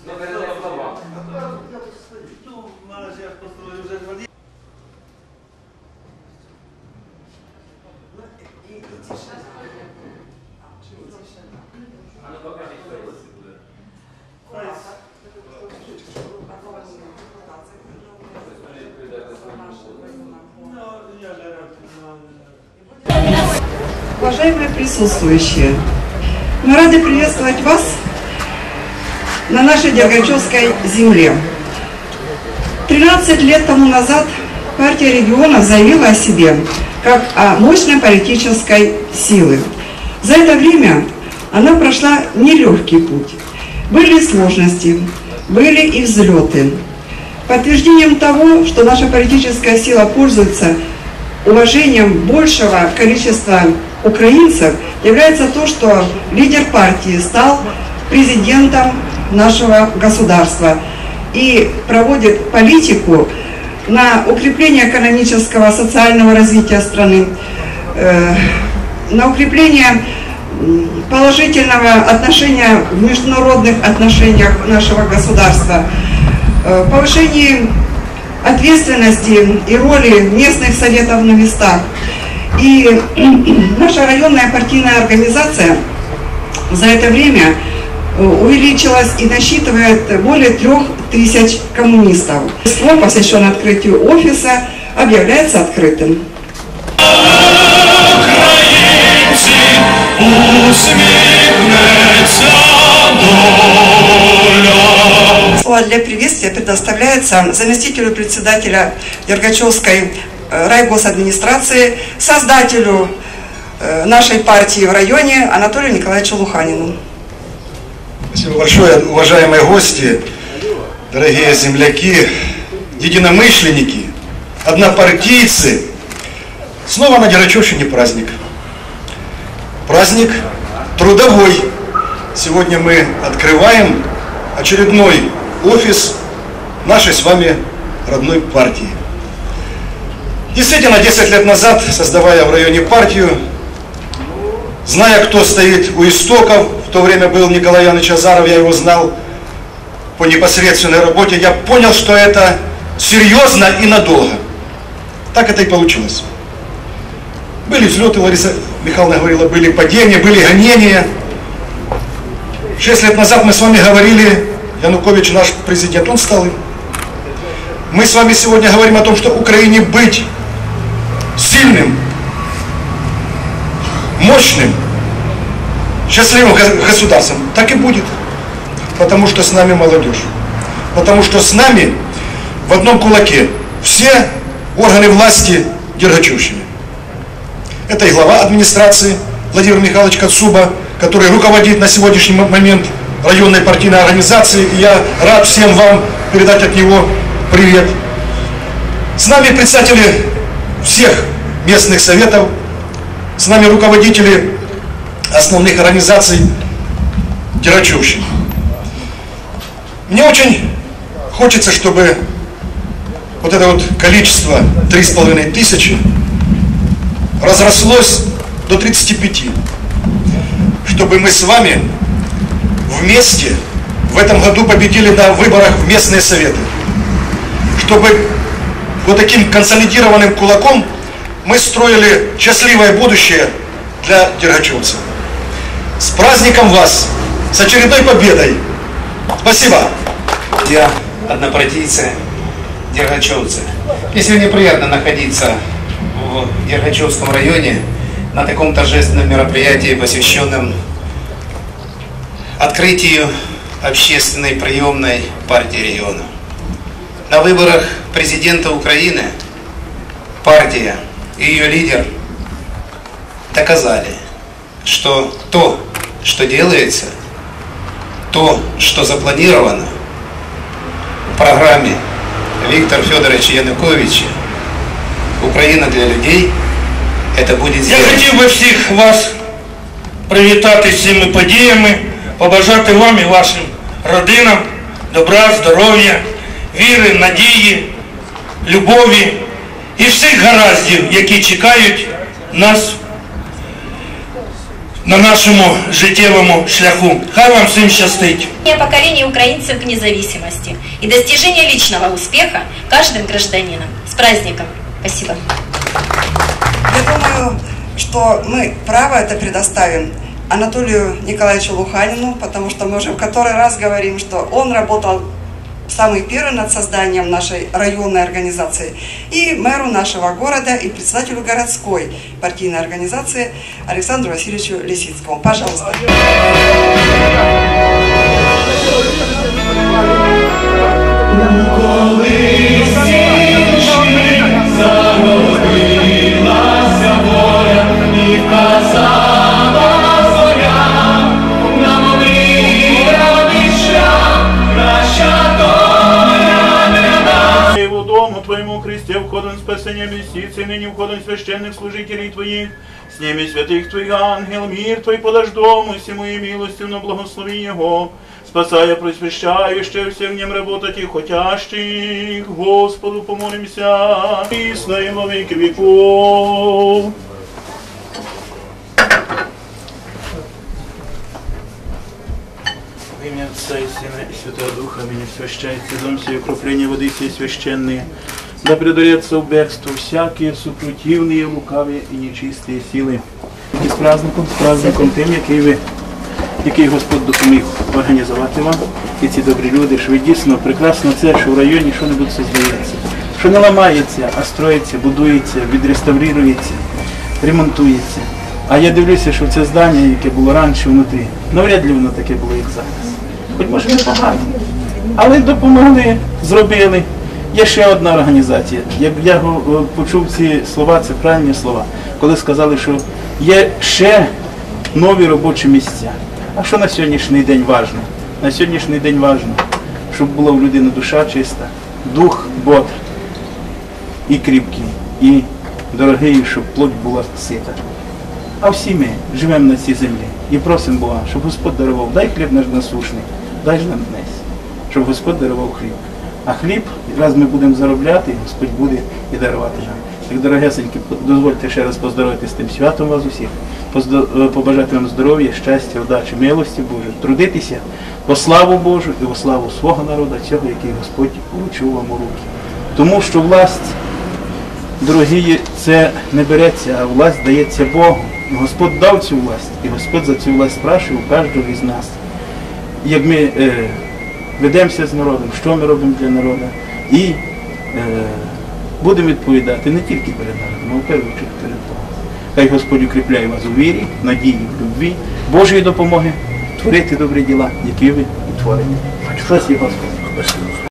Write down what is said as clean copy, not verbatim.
Уважаемые присутствующие, мы рады приветствовать вас на нашей Дергачевской земле. 13 лет тому назад партия регионов заявила о себе как о мощной политической силе. За это время она прошла нелегкий путь. Были сложности, были и взлеты. Подтверждением того, что наша политическая сила пользуется уважением большего количества украинцев, является то, что лидер партии стал президентом нашего государства и проводит политику на укрепление экономического, социального развития страны, на укрепление положительного отношения в международных отношениях нашего государства, повышение ответственности и роли местных советов на местах. И наша районная партийная организация за это время увеличилась и насчитывает более 3000 коммунистов. Торжество, посвященное открытию офиса, объявляется открытым. Слово для приветствия предоставляется заместителю председателя Дергачевской райгосадминистрации, создателю нашей партии в районе Анатолию Николаевичу Луханину. Спасибо большое, уважаемые гости, дорогие земляки, единомышленники, однопартийцы. Снова на Дергачевщине праздник. Праздник трудовой. Сегодня мы открываем очередной офис нашей с вами родной партии. Действительно, 10 лет назад, создавая в районе партию, зная, кто стоит у истоков, в то время был Николай Иванович Азаров, я его знал по непосредственной работе, я понял, что это серьезно и надолго. Так это и получилось. Были взлеты, Лариса Михайловна говорила, были падения, были гонения. 6 лет назад мы с вами говорили, Янукович наш президент, он стал им. Мы с вами сегодня говорим о том, что Украине быть сильным, мощным, счастливым государством. Так и будет. Потому что с нами молодежь. Потому что с нами в одном кулаке все органы власти Дергачевщины. Это и глава администрации Владимир Михайлович Кацуба, который руководит на сегодняшний момент районной партийной организацией. И я рад всем вам передать от него привет. С нами представители всех местных советов, с нами руководители основных организаций Дергачевщины. Мне очень хочется, чтобы вот это вот количество 3500 разрослось до 35, чтобы мы с вами вместе в этом году победили на выборах в местные советы, чтобы вот таким консолидированным кулаком мы строили счастливое будущее для дергачевцев. С праздником вас! С очередной победой! Спасибо! Я однопартийцы, дергачевцы. Мне сегодня приятно находиться в Дергачевском районе на таком торжественном мероприятии, посвященном открытию общественной приемной партии региона. На выборах президента Украины партия и ее лидер доказали, что то, что делается, то, что запланировано в программе Віктора Федоровича Януковича «Україна для людей», это будет сделано. Я хотів би всіх вас привітати з цими подіями, побажати вам і вашим родинам добра, здоров'я, віри, надії, любові і всіх гараздів, які чекають нас на нашому життєвому шляху. Хай вам всім щастить. Поколение украинцев к независимости и достижение личного успеха каждым гражданином. С праздником! Спасибо. Я думаю, что мы право это предоставим Анатолию Николаевичу Луханину, потому что мы уже в который раз говорим, что он работал самый первый над созданием нашей районной организации, и мэру нашего города, и председателю городской партийной организации Александру Васильевичу Лисицкому. Пожалуйста. Твоему Христе входом спасения месяца, и ныне входом священных служителей Твоих, с ними святых Твоих ангел, мир Твой подашь дому всему и милостивно благослови Его, спасая просвящающих всех в нем работать и хотящих. Господу помолимся, и с во веки веков. В имя Отца и Сына и Святого Духа, аминь. Свящается дом сей, окропление воды сей священные, да предурятся в бегство всякие супротивные, лукавые и нечистые силы. І з праздником тим, який Господь допоміг організувати вам, і ці добрі люди, що ви дійсно прекрасно це, що в районі що-небудь создається, що не ламається, а строїться, будується, відреставрується, ремонтується. А я дивлюся, що це здання, яке було раніше внутрі, навряд ли воно таке було, як зараз. Хоч може не погано, але допомогли, зробили. Є ще одна організація. Я почув ці слова, це правильні слова, коли сказали, що є ще нові робочі місця. А що на сьогоднішній день важливо? На сьогоднішній день важливо, щоб була в людини душа чиста, дух бодр і кріпкий, і дорогий, щоб плоть була сита. А всі ми живемо на цій землі і просимо Бога, щоб Господь дарував, дай хліб наш насушний, дай ж нам днес, щоб Господь дарував хліб. А хліб, раз ми будемо заробляти, Господь буде і дарувати нам. Так, дорогесенькі, дозвольте ще раз поздоровити з тим святом вас усіх, побажати вам здоров'я, щастя, удачі, милості Божої, трудитися по славу Божу і по славу свого народу, цього, який Господь вручив вам у руки. Тому що власть, дорогі, це не береться, а власть дається Богу. Господь дав цю власть, і Господь за цю власть спрашує у кожного із нас. Як ми ведемося з народом, що ми робимо для народу, і будемо відповідати не тільки перед народом, а в першу чергу перед Богом. Хай Господь укріпляє вас у вірі, надії, в любві, Божої допомоги, творити добрі діла, які ви і творите. Спасибо, Господь.